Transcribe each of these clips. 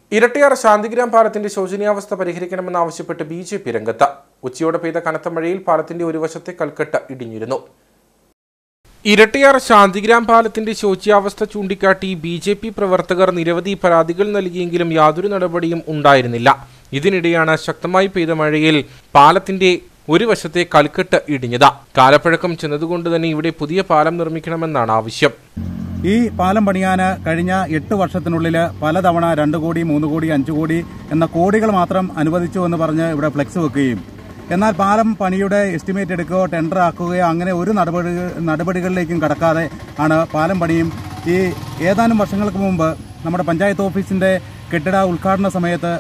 ഇരട്ടിയാർ ശാന്തിഗ്രാം പാലത്തിന്റെ ശോചനീയാവസ്ഥ പരിഹരിക്കണമെന്നാവശ്യപ്പെട്ട് ബിജെപി രംഗത്ത്. ഉച്ചയോടെ പെയ്ത കനത്ത മഴയിൽ പാലത്തിന്റെ ഒരു വശത്തെ കൽക്കെട്ട് ഇടിഞ്ഞിരുന്നു. ഇരട്ടിയാർ ശാന്തിഗ്രാം പാലത്തിന്റെ ശോച്യാവസ്ഥ ചൂണ്ടിക്കാട്ടി ബിജെപി പ്രവർത്തകർ നിരവധി പരാതികൾ നൽകിയെങ്കിലും യാതൊരു നടപടിയും ഉണ്ടായിരുന്നില്ല. ഇതിനിടെയാണ് ശക്തമായി പെയ്ത മഴയിൽ പാലത്തിന്റെ ഒരു വശത്തെ കൽക്കെട്ട് ഇടിഞ്ഞത്. കാലപ്പഴക്കം ചെന്നതുകൊണ്ട് തന്നെ ഇവിടെ പുതിയ പാലം നിർമ്മിക്കണമെന്നാണ് ആവശ്യം. ഈ പാലം പണിയാൻ കഴിഞ്ഞ 8 വർഷത്തിനുള്ളിൽ പലതവണ 2 കോടി 3 കോടി 5 കോടി എന്ന കോടികൾ മാത്രം അനുവദിച്ചു എന്ന് പറഞ്ഞ് ഇവിടെ ഫ്ലെക്സ് വെക്കുകയും എന്നാൽ പാലം പണിയുടെ എസ്റ്റിമേറ്റ് എടുക്കുകയോ ടെൻഡർ ആക്കുകയോ അങ്ങനെ ഒരു നടപടികളിലേക്കും കടക്കാതെ ആണ് പാലം പണിയും. ഈ ഏതാനും വർഷങ്ങൾക്ക് മുമ്പ് നമ്മുടെ പഞ്ചായത്ത് ഓഫീസിന്റെ കെട്ടിട ഉദ്ഘാടന സമയത്ത്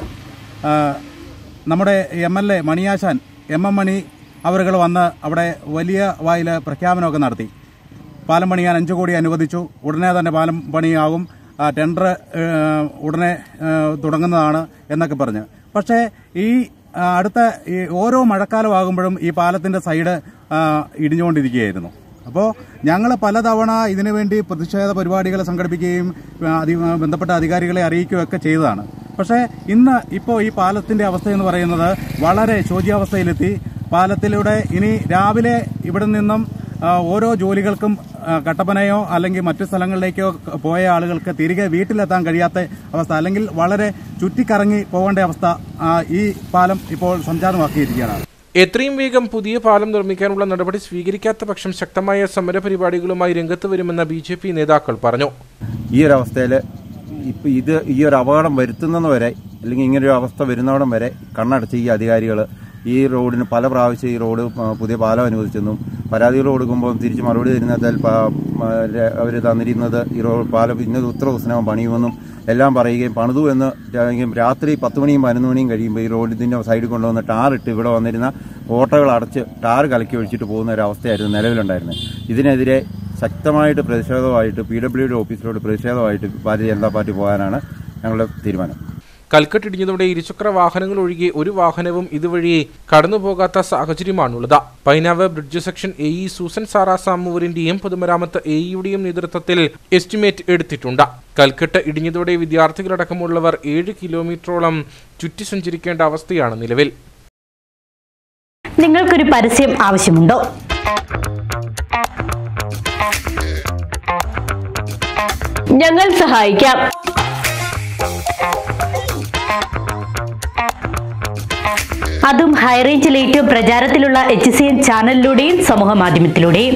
നമ്മുടെ MLA മണിയാശാൻ MM മണി അവരുകൾ വന്ന് അവിടെ വലിയ വായിൽ പ്രഖ്യാപനമൊക്കെ നടത്തി. പാലം പണിയാൻ 5 കോടി അനുവദിച്ചു, ഉടനെ തന്നെ പാലം പണിയാകും, ടെൻഡർ ഉടനെ തുടങ്ങുന്നതാണ് എന്നൊക്കെ പറഞ്ഞ്. പക്ഷേ ഈ അടുത്ത ഓരോ മഴക്കാലമാകുമ്പോഴും ഈ പാലത്തിന്റെ സൈഡ് ഇടിഞ്ഞുകൊണ്ടിരിക്കുകയായിരുന്നു. അപ്പോൾ ഞങ്ങൾ പലതവണ ഇതിനുവേണ്ടി പ്രതിഷേധ പരിപാടികൾ സംഘടിപ്പിക്കുകയും ബന്ധപ്പെട്ട അധികാരികളെ അറിയിക്കുകയൊക്കെ ചെയ്തതാണ്. പക്ഷേ ഇപ്പോൾ ഈ പാലത്തിന്റെ അവസ്ഥയെന്ന് പറയുന്നത് വളരെ ശോച്യാവസ്ഥയിലെത്തി. പാലത്തിലൂടെ ഇനി രാവിലെ ഇവിടെ നിന്നും ഓരോ ജോലികൾക്കും കട്ടപ്പനയോ അല്ലെങ്കിൽ മറ്റു സ്ഥലങ്ങളിലേക്കോ പോയ ആളുകൾക്ക് തിരികെ വീട്ടിലെത്താൻ കഴിയാത്ത അവസ്ഥ, അല്ലെങ്കിൽ വളരെ ചുറ്റിക്കറങ്ങി പോകേണ്ട അവസ്ഥ ഈ പാലം ഇപ്പോൾ സംജാതമാക്കിയിരിക്കുകയാണ്. എത്രയും വേഗം പുതിയ പാലം നിർമ്മിക്കാനുള്ള നടപടി സ്വീകരിക്കാത്ത പക്ഷം ശക്തമായ സമരപരിപാടികളുമായി രംഗത്ത് വരുമെന്ന് ബിജെപി നേതാക്കൾ പറഞ്ഞു. ഈ ഒരു അവസ്ഥയിൽ ഈ ഒരു അപകടം വരുത്തുന്നവരെ അല്ലെങ്കിൽ ഇങ്ങനൊരു അവസ്ഥ വരുന്നവിടം വരെ കണ്ണടച്ച് ഈ അധികാരികൾ ഈ റോഡിന് പല പ്രാവശ്യം ഈ റോഡ് പുതിയ പാലം അനുവദിച്ചെന്നും പരാതികൾ കൊടുക്കുമ്പോൾ തിരിച്ച് മറുപടി തരുന്നതിൽ അവർ തന്നിരുന്നത് ഈ പാലം ഇന്നത് ഉത്തര ദിവസവും പണിയുമെന്നും എല്ലാം പറയുകയും പണിതു എന്ന് രാത്രി 10 മണിയും 11 മണിയും കഴിയുമ്പോൾ ഈ റോഡിന്റെ സൈഡിൽ കൊണ്ടുവന്ന് ടാറിട്ട് ഇവിടെ വന്നിരുന്ന ഓട്ടോകൾ അടച്ച് ടാർ കലക്കി ഒഴിച്ചിട്ട് പോകുന്ന ഒരു അവസ്ഥയായിരുന്നു നിലവിലുണ്ടായിരുന്നത്. ഇതിനെതിരെ ശക്തമായിട്ട് പ്രതിഷേധമായിട്ട് PWD ഓഫീസിലോട്ട് പ്രതിഷേധമായിട്ട് ഭാരതീയ ജനതാ പാർട്ടി പോകാനാണ് ഞങ്ങളുടെ തീരുമാനം. കൽക്കെട്ടിടിഞ്ഞതോടെ ഇരുചക്ര വാഹനങ്ങൾ ഒഴികെ ഒരു വാഹനവും ഇതുവഴി കടന്നുപോകാത്ത സാഹചര്യമാണുള്ളത്. Painavu bridge section AE Susan Sara സാമൂരിന്റെയും പൊതുമരാമത്ത് AEയുടെയും നേതൃത്വത്തിൽ എസ്റ്റിമേറ്റ് എടുത്തിട്ടുണ്ട്. കൽക്കെട്ട് ഇടിഞ്ഞതോടെ വിദ്യാർത്ഥികളടക്കമുള്ളവർ 7 കിലോമീറ്ററോളം ചുറ്റി സഞ്ചരിക്കേണ്ട അവസ്ഥയാണ് നിലവിൽ. നിങ്ങൾക്കൊരു പരസ്യം ആവശ്യമുണ്ടോ? ഞങ്ങൾ സഹായിക്കാം. അതും ഹൈറേഞ്ചിൽ ഏറ്റവും പ്രചാരത്തിലുള്ള HCN ചാനലിലൂടെയും സമൂഹ മാധ്യമത്തിലൂടെയും.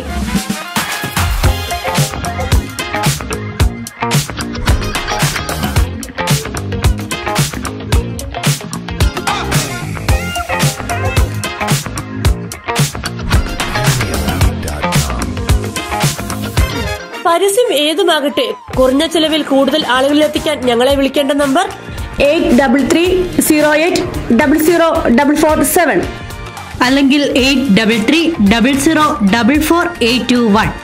പരസ്യം ഏതുമാകട്ടെ, കുറഞ്ഞ ചെലവിൽ കൂടുതൽ ആളുകളിലെത്തിക്കാൻ ഞങ്ങളെ വിളിക്കേണ്ട നമ്പർ 8330804447 അല്ലെങ്കിൽ 8330044821.